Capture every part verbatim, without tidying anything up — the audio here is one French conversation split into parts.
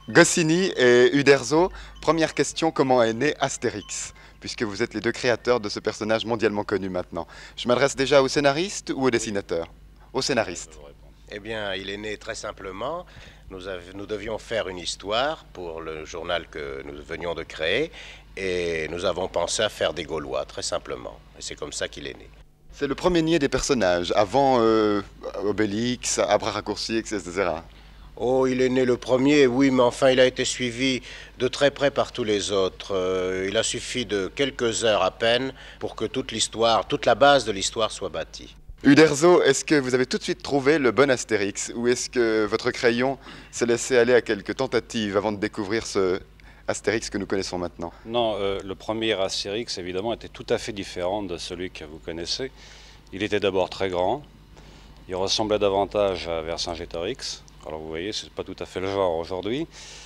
Goscinny et Uderzo, première question, comment est né Astérix? Puisque vous êtes les deux créateurs de ce personnage mondialement connu maintenant. Je m'adresse déjà au scénariste ou au Oui, dessinateur? Au oui, je peux scénariste. vous répondre. Eh bien, il est né très simplement. Nous, av- nous devions faire une histoire pour le journal que nous venions de créer et nous avons pensé à faire des Gaulois, très simplement. Et c'est comme ça qu'il est né. C'est le premier niais des personnages, avant euh, Obélix, Abra Raccourci, et cetera. Oh, il est né le premier, oui, mais enfin, il a été suivi de très près par tous les autres. Euh, il a suffi de quelques heures à peine pour que toute l'histoire, toute la base de l'histoire soit bâtie. Uderzo, est-ce que vous avez tout de suite trouvé le bon Astérix? Ou est-ce que votre crayon s'est laissé aller à quelques tentatives avant de découvrir ce Astérix que nous connaissons maintenant? Non, euh, le premier Astérix, évidemment, était tout à fait différent de celui que vous connaissez. Il était d'abord très grand, il ressemblait davantage à Vercingétorix. Alors vous voyez, c'est pas tout à fait le genre aujourd'hui.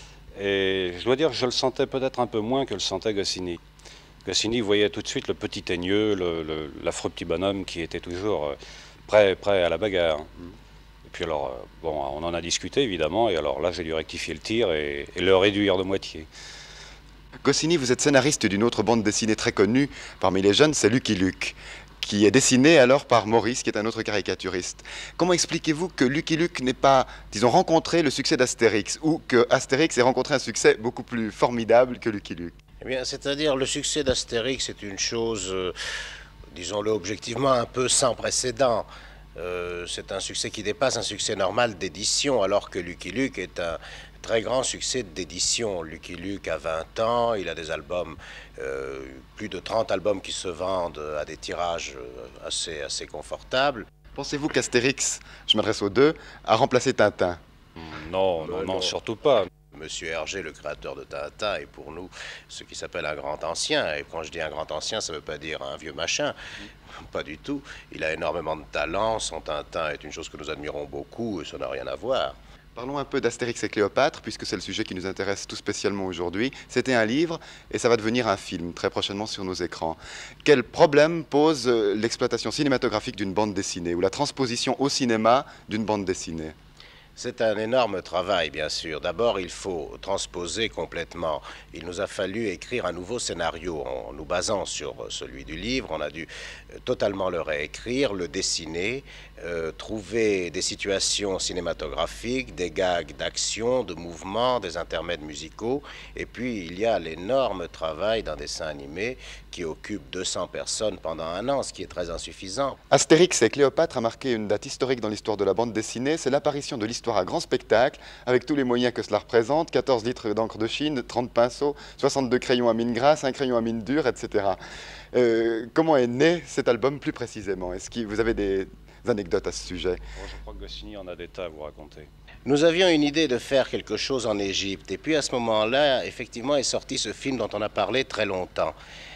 Et je dois dire que je le sentais peut-être un peu moins que le sentait Goscinny. Goscinny voyait tout de suite le petit teigneux, le- le- l'affreux petit bonhomme qui était toujours euh, prêt, prêt à la bagarre. Et puis alors, euh, bon, on en a discuté évidemment, et alors là j'ai dû rectifier le tir et, et le réduire de moitié. Goscinny, vous êtes scénariste d'une autre bande dessinée très connue parmi les jeunes, c'est Lucky Luke, qui est dessinée alors par Maurice, qui est un autre caricaturiste. Comment expliquez-vous que Lucky Luke n'ait pas, disons, rencontré le succès d'Astérix, ou que Astérix ait rencontré un succès beaucoup plus formidable que Lucky Luke? Eh bien, c'est-à-dire le succès d'Astérix est une chose, euh, disons-le objectivement, un peu sans précédent. Euh, c'est un succès qui dépasse un succès normal d'édition, alors que Lucky Luke est un très grand succès d'édition. Lucky Luke a vingt ans, il a des albums, euh, plus de trente albums qui se vendent à des tirages euh, assez, assez confortables. Pensez-vous qu'Astérix, je m'adresse aux deux, a remplacé Tintin? Non, non, Ben non, non. surtout pas. Monsieur Hergé, le créateur de Tintin, est pour nous ce qui s'appelle un grand ancien. Et quand je dis un grand ancien, ça ne veut pas dire un vieux machin. Pas du tout. Il a énormément de talent. Son Tintin est une chose que nous admirons beaucoup et ça n'a rien à voir. Parlons un peu d'Astérix et Cléopâtre, puisque c'est le sujet qui nous intéresse tout spécialement aujourd'hui. C'était un livre et ça va devenir un film très prochainement sur nos écrans. Quel problème pose euh, l'exploitation cinématographique d'une bande dessinée ou la transposition au cinéma d'une bande dessinée? C'est un énorme travail, bien sûr. D'abord, il faut transposer complètement. Il nous a fallu écrire un nouveau scénario en nous basant sur celui du livre. On a dû euh, totalement le réécrire, le dessiner, euh, trouver des situations cinématographiques, des gags d'action, de mouvement, des intermèdes musicaux. Et puis, il y a l'énorme travail d'un dessin animé qui occupe deux cents personnes pendant un an, ce qui est très insuffisant. Astérix et Cléopâtre a marqué une date historique dans l'histoire de la bande dessinée. C'est l'apparition de l'histoire à grand spectacle, avec tous les moyens que cela représente, quatorze litres d'encre de Chine, trente pinceaux, soixante-deux crayons à mine grasse, un crayon à mine dure, et cetera. Euh, comment est né cet album plus précisément? Est-ce que vous avez des anecdotes à ce sujet? Bon, je crois que Goscinny en a des tas à vous raconter. Nous avions une idée de faire quelque chose en Égypte. Et puis à ce moment-là, effectivement, est sorti ce film dont on a parlé très longtemps.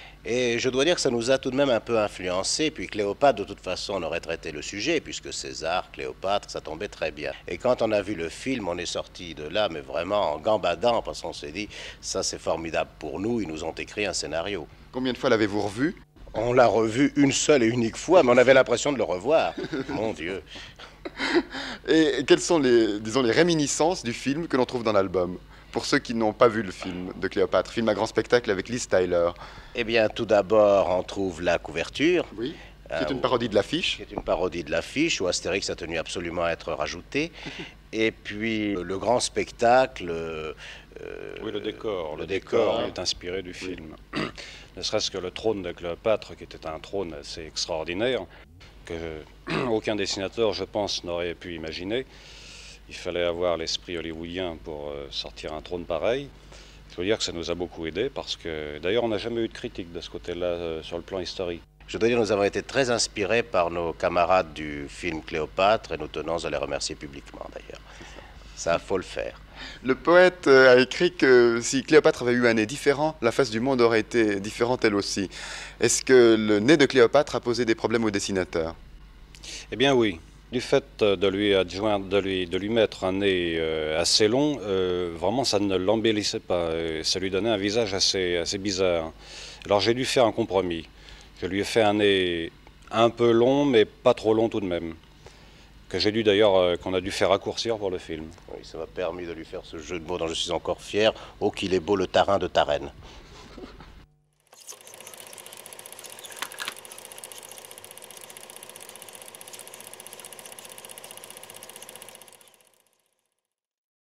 Et je dois dire que ça nous a tout de même un peu influencé. Puis Cléopâtre, de toute façon, on aurait traité le sujet, puisque César, Cléopâtre, ça tombait très bien. Et quand on a vu le film, on est sorti de là, mais vraiment en gambadant, parce qu'on s'est dit, ça c'est formidable pour nous, ils nous ont écrit un scénario. Combien de fois l'avez-vous revu? On l'a revu une seule et unique fois, mais on avait l'impression de le revoir. Mon Dieu. Et quelles sont les, disons, les réminiscences du film que l'on trouve dans l'album? Pour ceux qui n'ont pas vu le film de Cléopâtre, film à grand spectacle avec Liz Tyler. Eh bien, tout d'abord, on trouve la couverture. Oui. Qui est euh, une parodie de l'affiche. qui est une parodie de l'affiche où Astérix a tenu absolument à être rajouté. Et puis euh, le grand spectacle. euh, Oui, le décor. Le, le décor décor. est inspiré du film. Ne serait-ce que le trône de Cléopâtre, qui était un trône assez extraordinaire, que aucun dessinateur, je pense, n'aurait pu imaginer. Il fallait avoir l'esprit hollywoodien pour euh, sortir un trône pareil. Je veux dire que ça nous a beaucoup aidé parce que, d'ailleurs, on n'a jamais eu de critique de ce côté-là euh, sur le plan historique. Je dois dire, nous avons été très inspirés par nos camarades du film Cléopâtre et nous tenons à les remercier publiquement d'ailleurs. Ça, faut le faire. Le poète euh, a écrit que si Cléopâtre avait eu un nez différent, la face du monde aurait été différente elle aussi. Est-ce que le nez de Cléopâtre a posé des problèmes au dessinateur? Eh bien oui, du fait de lui adjoindre, de lui, de lui mettre un nez euh, assez long, euh, vraiment ça ne l'embellissait pas, et ça lui donnait un visage assez, assez bizarre. Alors j'ai dû faire un compromis. Je lui ai fait un nez un peu long, mais pas trop long tout de même. que j'ai dû d'ailleurs, euh, qu'on a dû faire raccourcir pour le film. Oui, ça m'a permis de lui faire ce jeu de mots dont je suis encore fier. Oh, qu'il est beau le tarin de Tarenne.